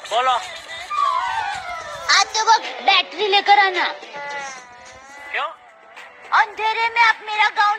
बोलो। आते वक्त बैटरी लेकर आना। क्यों? अंधेरे में आप मेरा गाँव